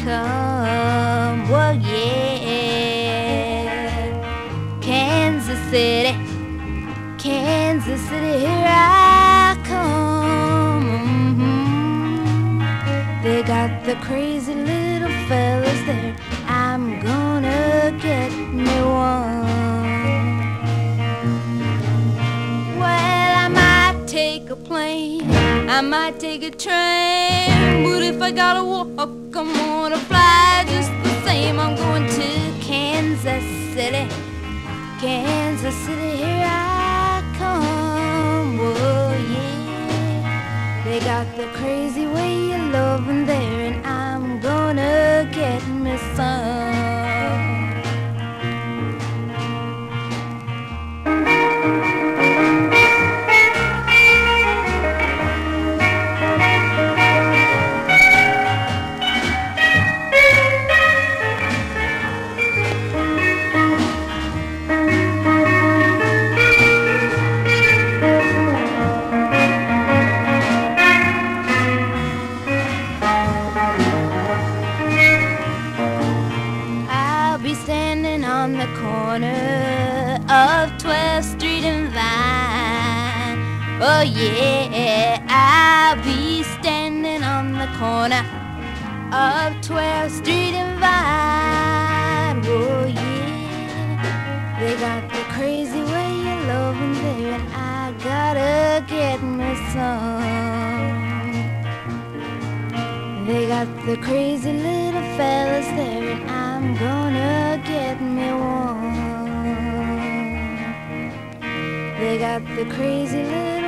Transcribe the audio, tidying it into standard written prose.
come. Well, yeah. Kansas City, Kansas City, here I come. They got the crazy little fellas there. I'm gonna get me one. Well, I might take a plane, I might take a train, but if I gotta walk, I'm gonna fly just the same. I'm going to Kansas City, Kansas City, here I come. Whoa, yeah. They got the crazy way of loving there, and I'm gonna get me some. Of 12th Street and Vine. Oh yeah, I'll be standing on the corner of 12th Street and Vine. Oh yeah, they got the crazy way of loving there, and I gotta get me some. They got the crazy little fellas there, and I'm gonna get me one. They got the crazy little